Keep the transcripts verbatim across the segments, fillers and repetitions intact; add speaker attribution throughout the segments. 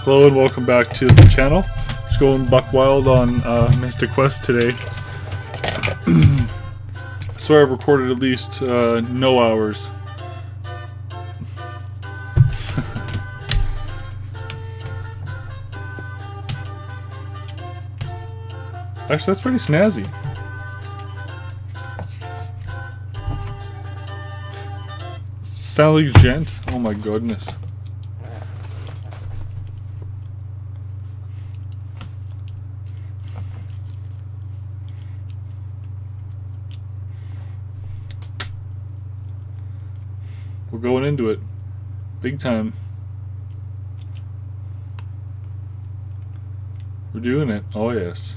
Speaker 1: Hello and welcome back to the channel. Just going buck wild on uh, Mystic Quest today. I swear I've recorded at least uh, no hours. Actually, that's pretty snazzy. Sally Gent. Oh my goodness. We're going into it. Big time. We're doing it. Oh yes.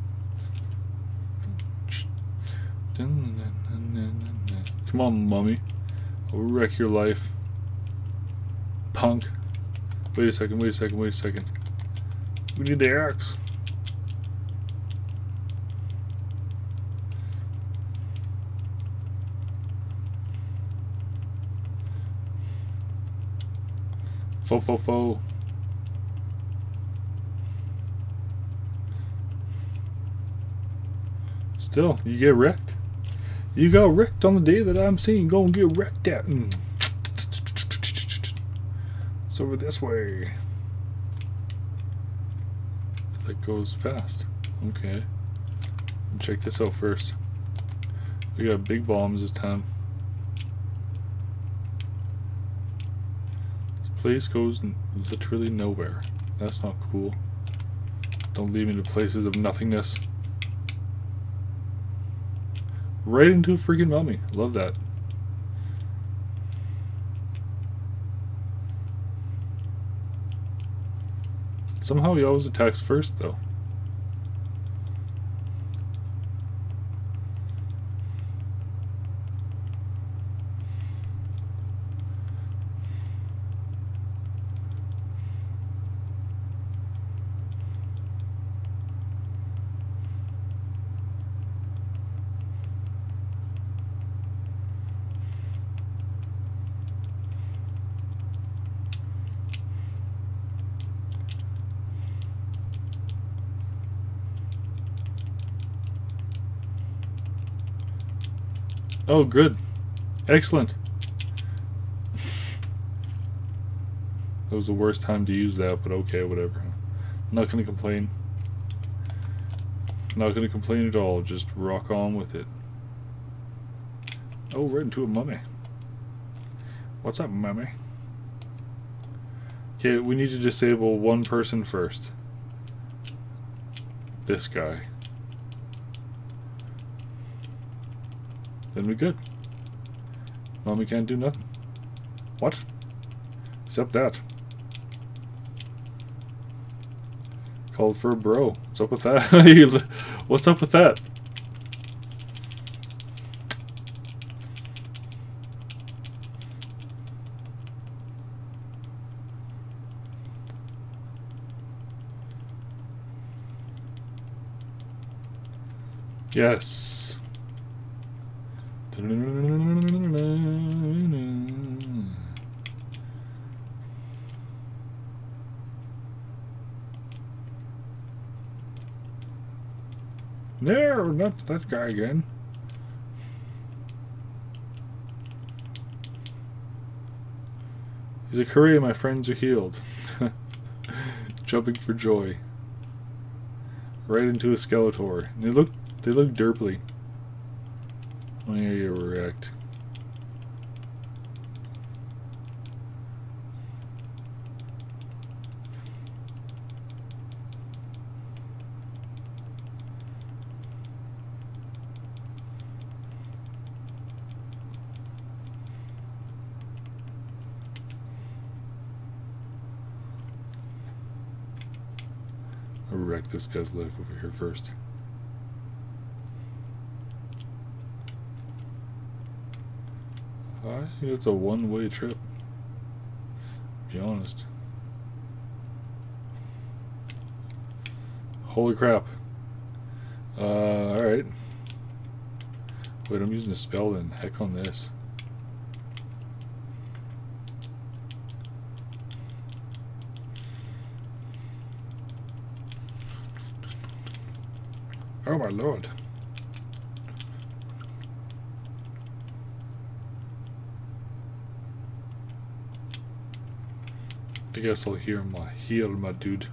Speaker 1: Come on, mummy. I'll wreck your life. Punk. Wait a second, wait a second, wait a second. We need the axe. Fo fo fo. Still, you get wrecked. You got wrecked on the day that I'm seeing. Go and get wrecked at. Mm. It's over this way. That goes fast. Okay. Check this out first. We got big bombs this time. This place goes literally nowhere. That's not cool. Don't lead me to places of nothingness. Right into a freaking mummy. Love that. Somehow he always attacks first, though. Oh, good. Excellent. That was the worst time to use that, but okay, whatever. I'm not gonna complain. I'm not gonna complain at all, just rock on with it. Oh, right into a mummy. What's up, mummy? Okay, we need to disable one person first. This guy. Then we good. Mommy can't do nothing. What? Except that. Called for a bro. What's up with that? What's up with that? Yes. No, not that guy again. He's like, hooray, my friends are healed. Jumping for joy. Right into a Skeletor. And they look they look derply. Oh yeah, you're wrecked. I'll wreck this guy's life over here first. I think it's a one-way trip, to be honest. Holy crap. Uh, alright. Wait, I'm using a spell then. Heck on this. Oh my lord. I guess I'll hear my heal, my dude.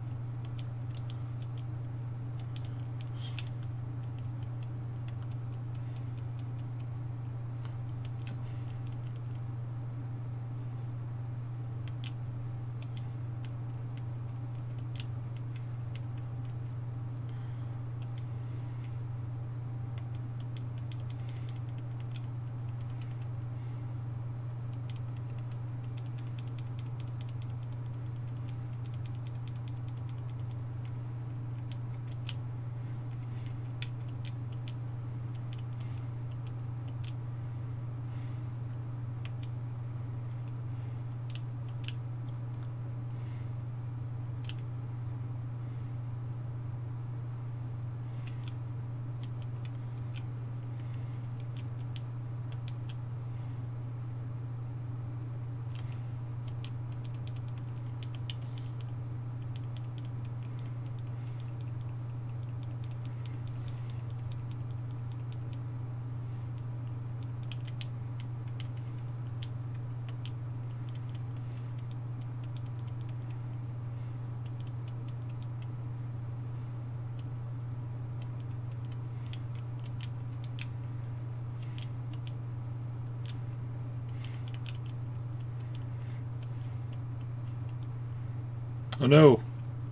Speaker 1: Oh no!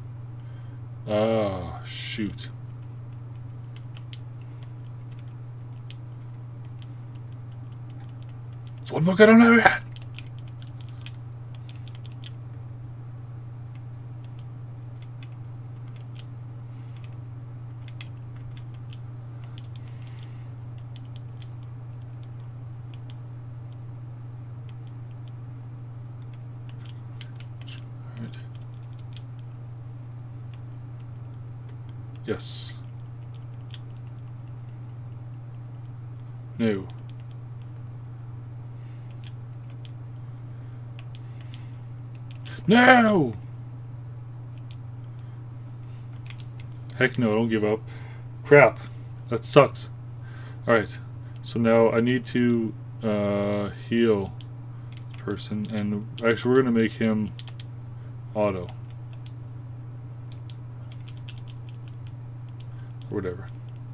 Speaker 1: Ah, shoot. It's one more good on my head! Alright. Yes. No. No! Heck no, don't give up. Crap. That sucks. Alright. So now I need to uh, heal this person. And actually we're going to make him auto. Or whatever.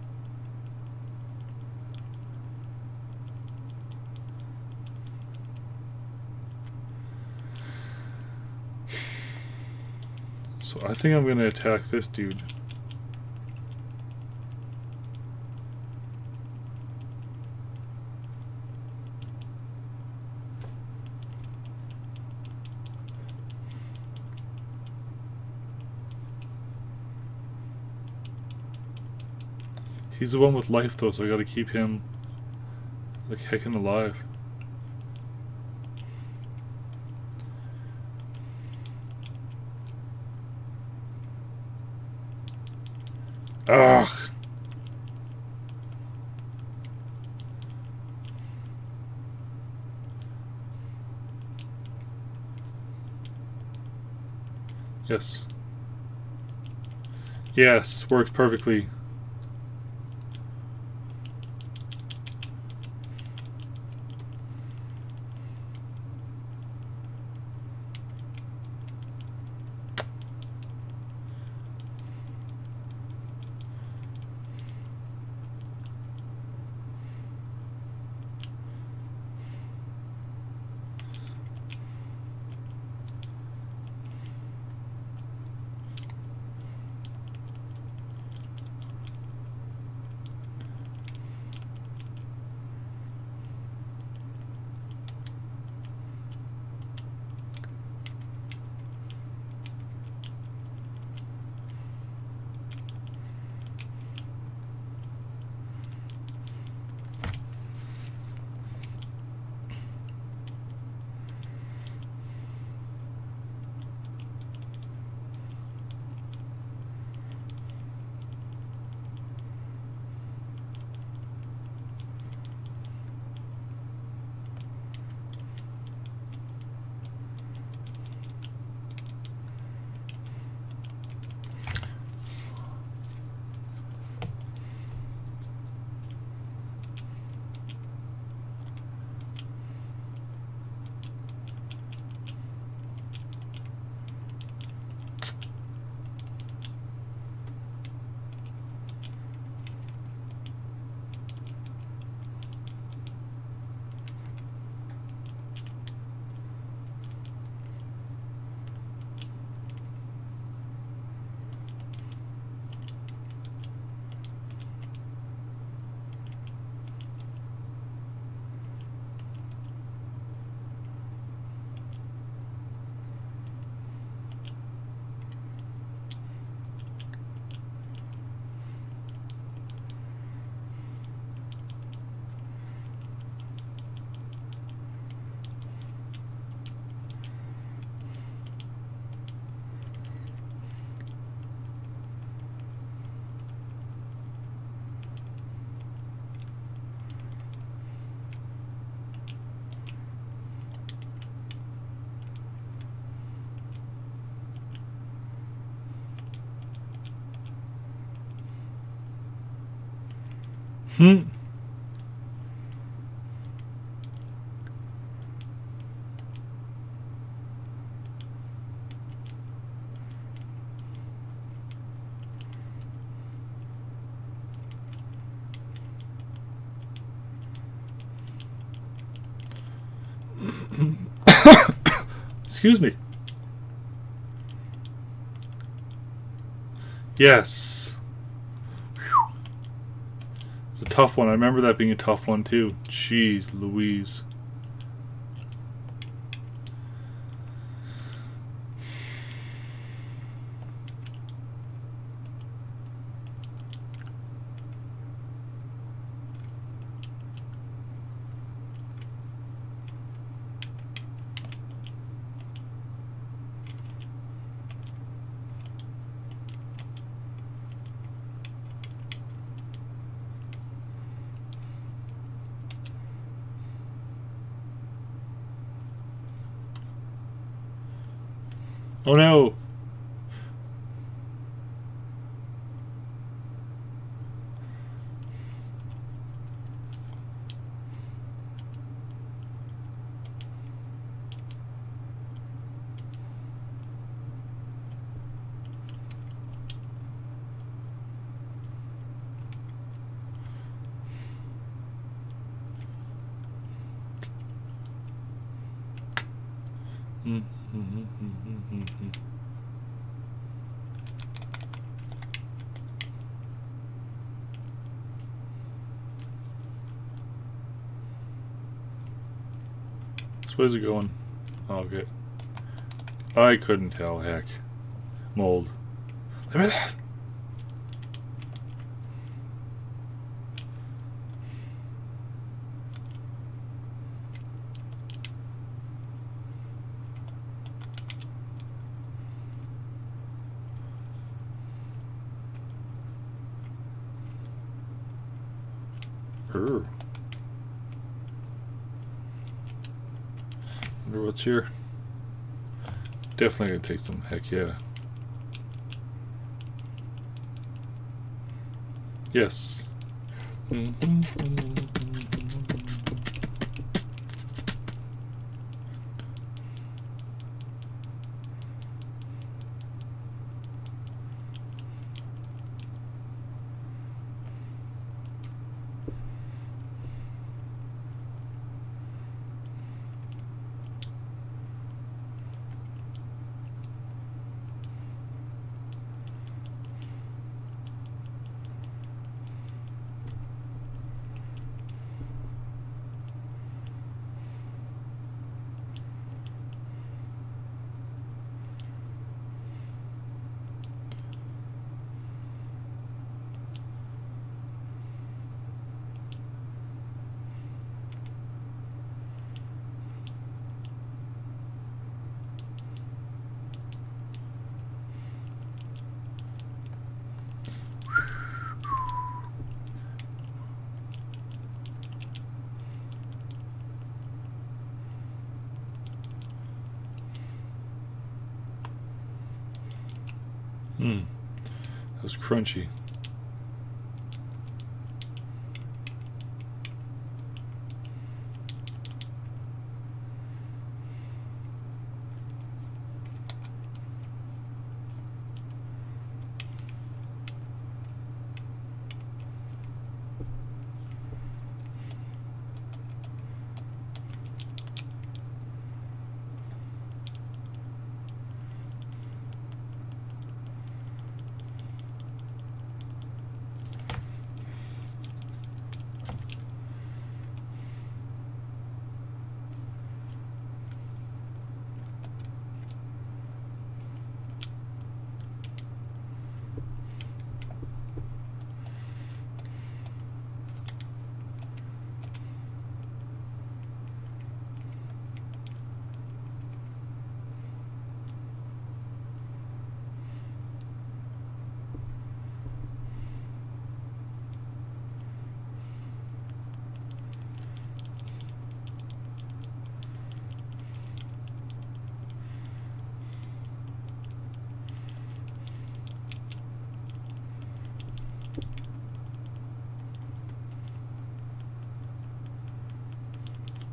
Speaker 1: So I think I'm going to attack this dude. He's the one with life though, so I gotta keep him like heckin' alive. Ugh. Yes. Yes, worked perfectly. Hmm. Excuse me. Yes. Whew. It's a tough one. I remember that being a tough one too. Jeez Louise. Oh no! So where's it going? Oh, okay. I couldn't tell, heck. Mold. Let me that. Err. Wonder what's here. Definitely gonna take them. Heck yeah. Yes. Hmm. That was crunchy.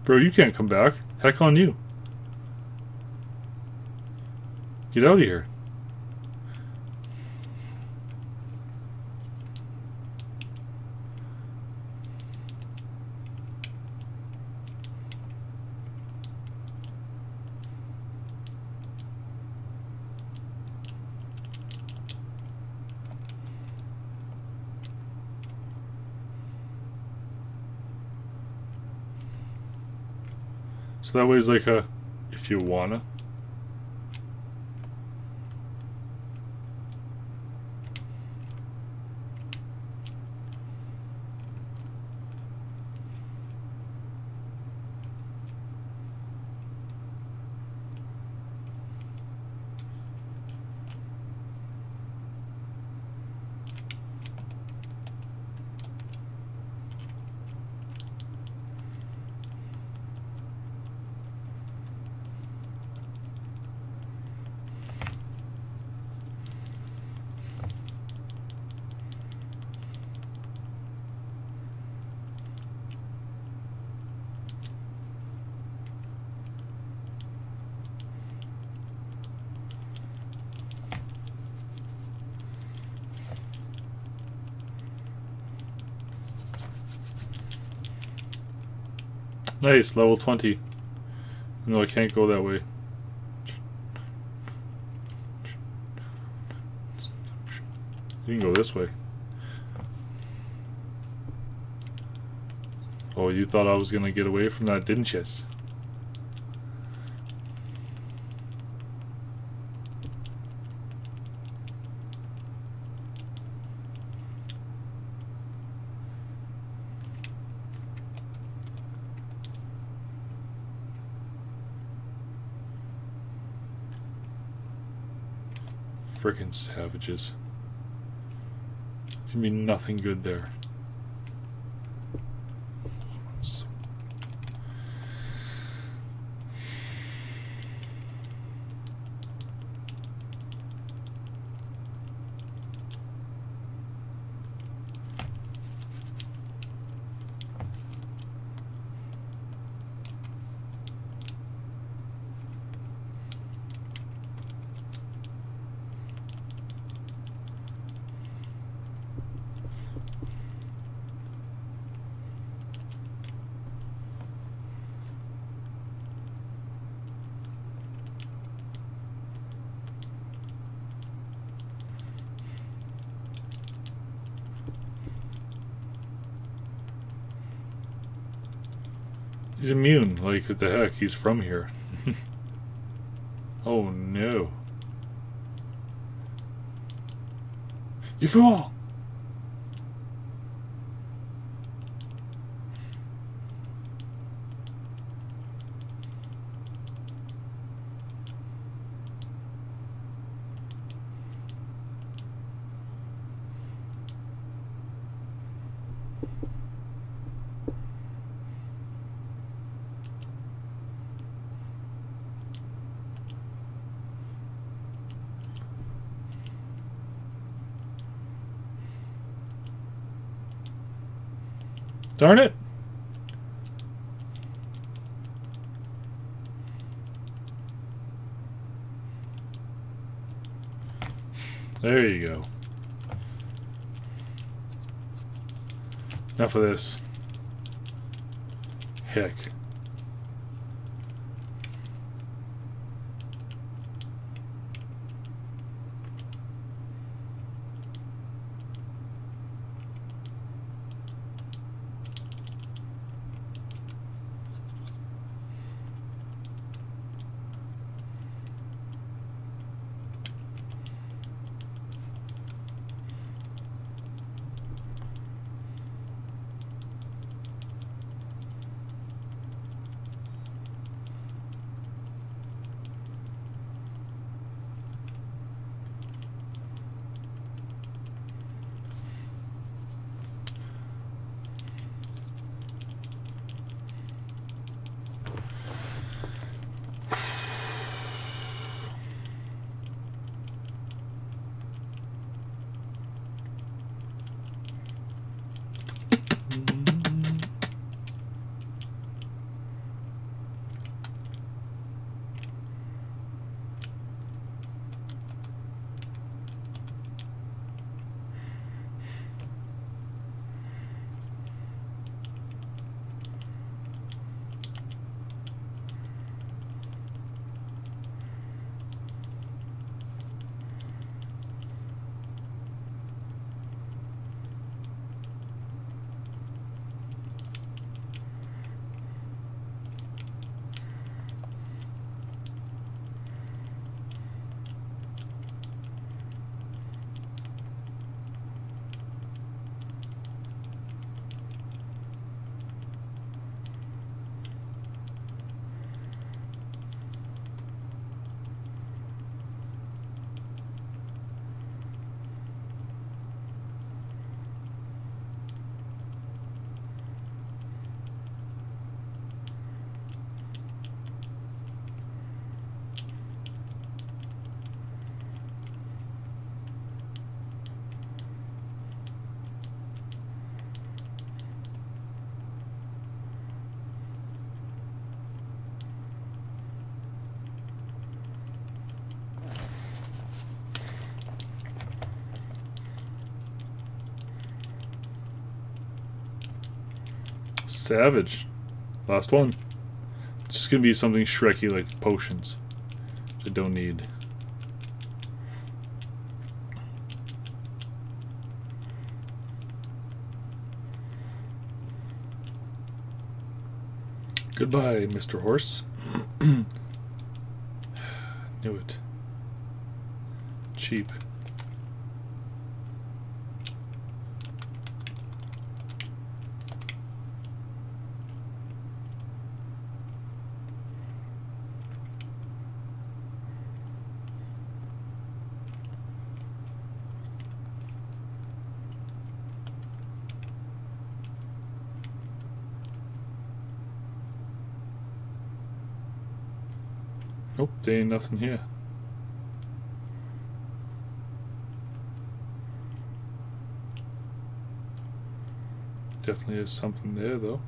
Speaker 1: Bro, you can't come back. Heck on you. Get out of here. So that way it's like a, if you wanna. Nice, level twenty. No, I can't go that way. You can go this way. Oh, you thought I was gonna get away from that, didn't you? Frickin' savages. There's gonna be nothing good there. So he's immune, like what the heck, he's from here. Oh no. You fool! Darn it! There you go. Enough of this. Heck. Savage. Last one. It's just gonna be something Shrekky like potions. Which I don't need. Goodbye, Mister Horse. Knew it. Cheap. Nope, there ain't nothing here. Definitely is something there, though.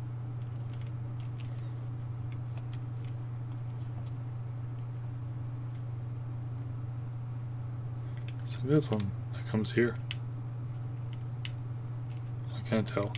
Speaker 1: So this one that comes here. I can't tell.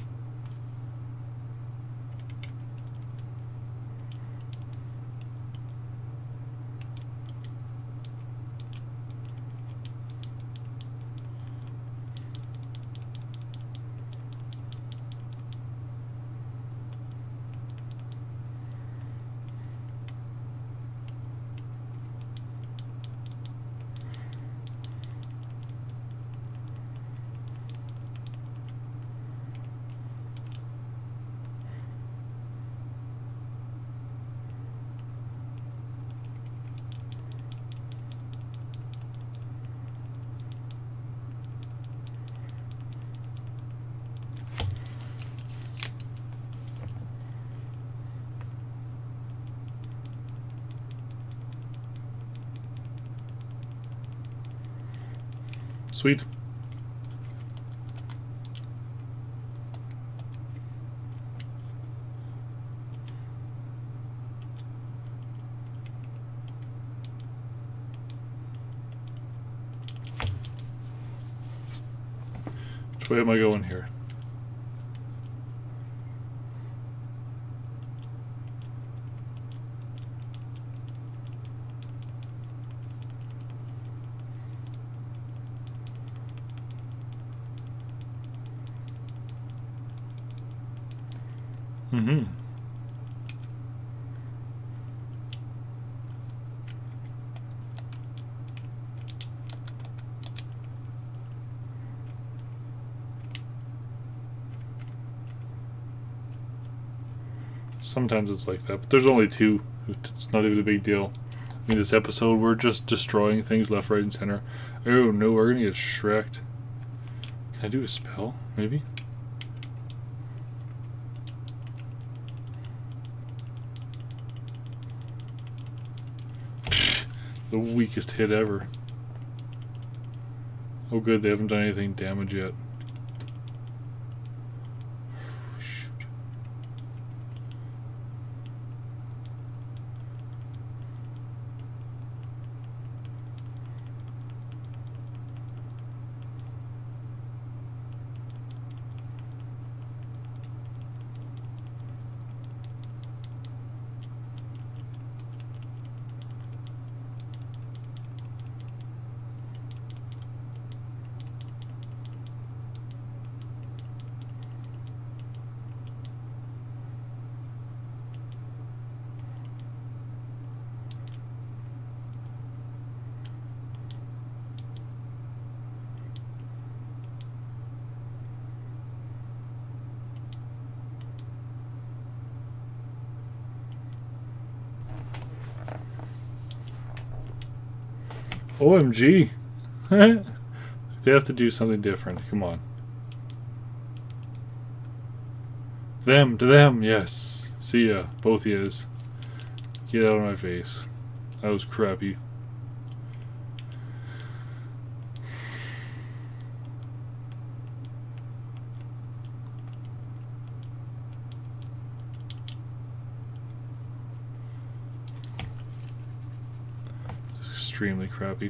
Speaker 1: Sweet. Which way am I going here? Mm-hmm. Sometimes it's like that, but there's only two. It's not even a big deal. I mean, this episode, we're just destroying things left, right, and center. Oh no, we're gonna get Shrek'd. Can I do a spell? Maybe? The weakest hit ever. Oh good, they haven't done anything damage yet. Shoot. O M G. They have to do something different. Come on. Them, to them, yes. See ya, both yous. Get out of my face. That was crappy. It's extremely crappy.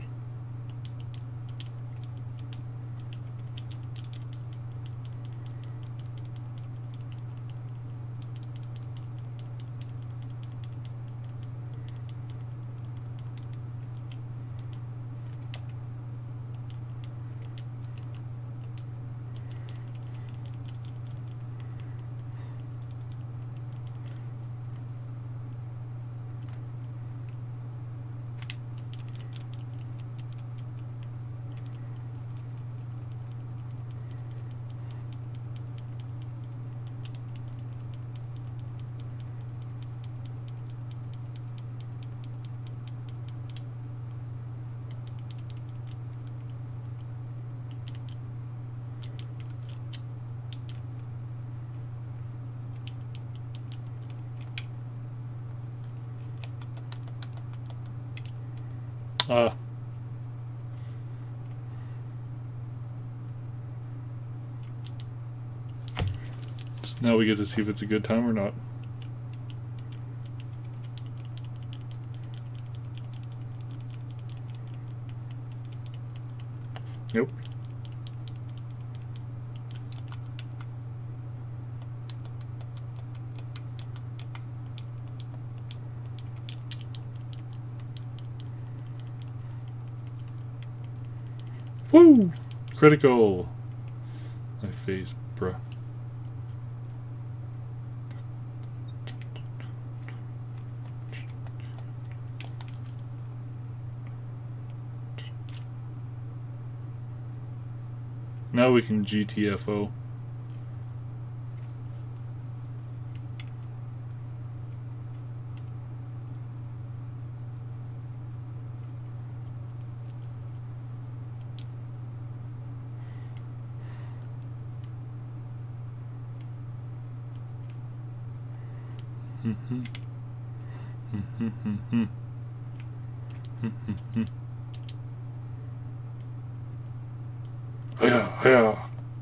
Speaker 1: Uh, so now we get to see if it's a good time or not. Nope. Woo! Critical! My face, bruh. Now we can G T F O. Mm-hmm. Mm-hmm. Mm-hmm. Mm-hmm. Yeah, yeah.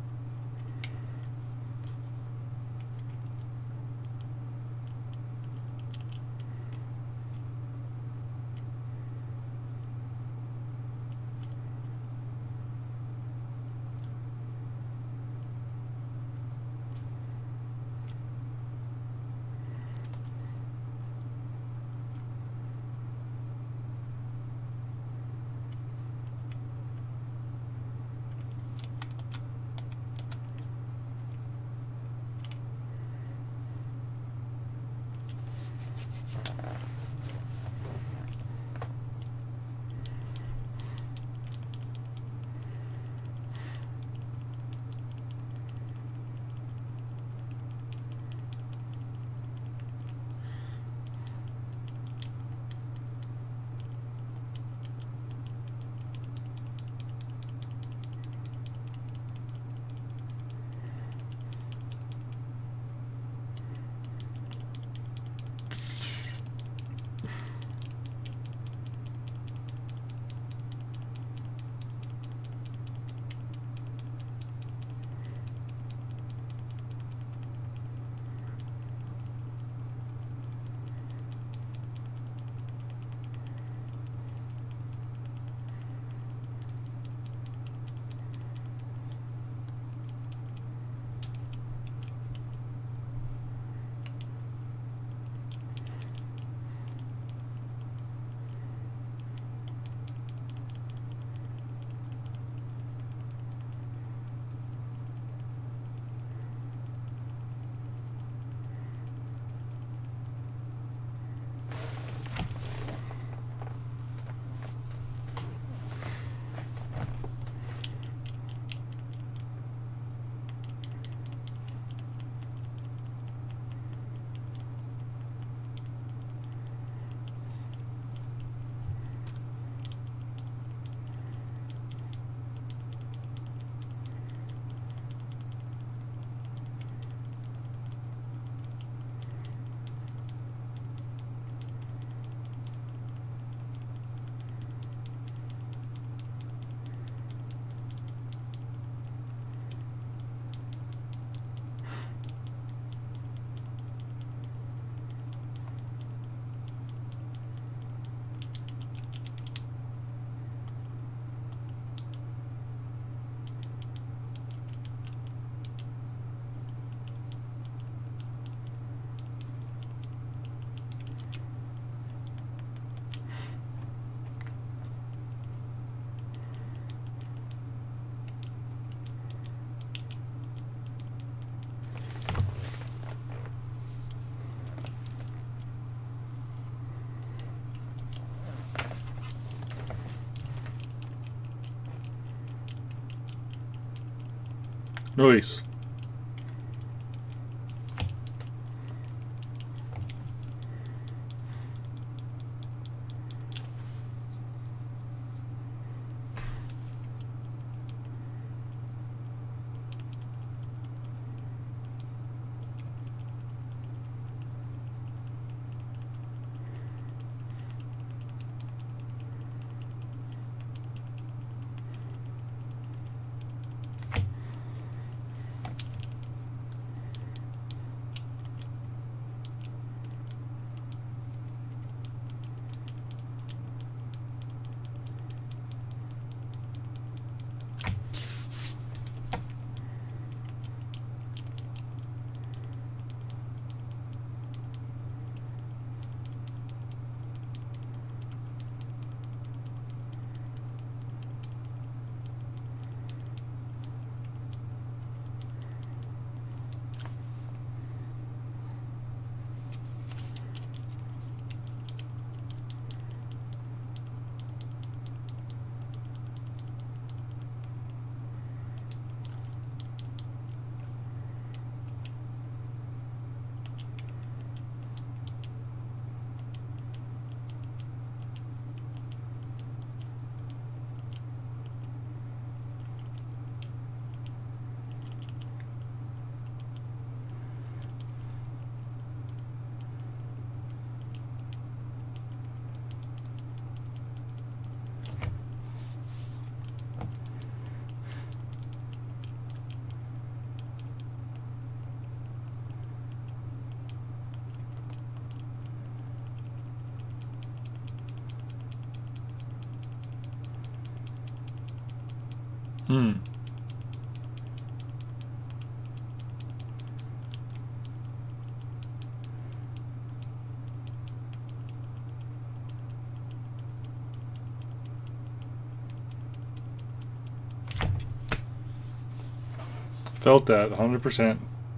Speaker 1: Nice. Hmm. Felt that, one hundred percent.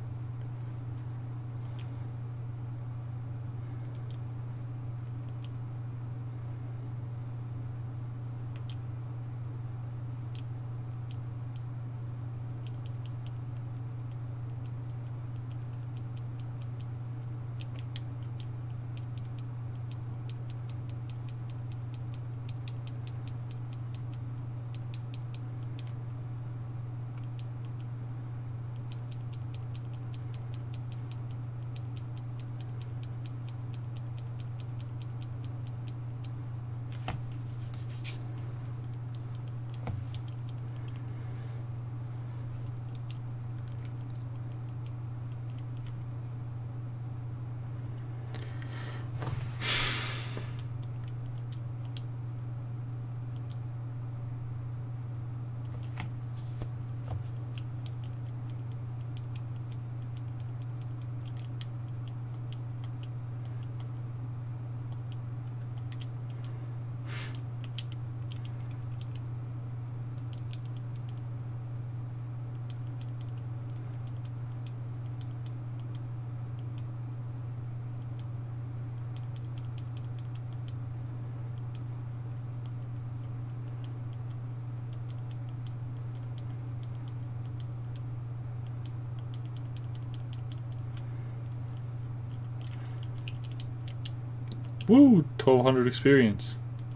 Speaker 1: Woo! twelve hundred experience.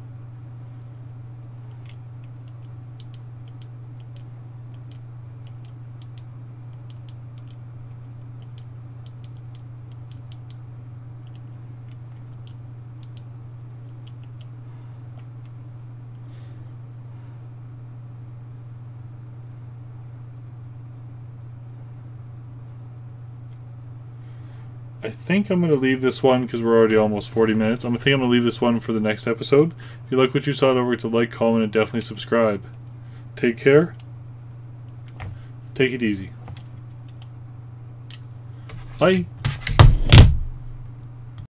Speaker 1: I think I'm going to leave this one because we're already almost forty minutes. I'm think I'm going to leave this one for the next episode. If you like what you saw, don't forget to like, comment, and definitely subscribe. Take care. Take it easy. Bye.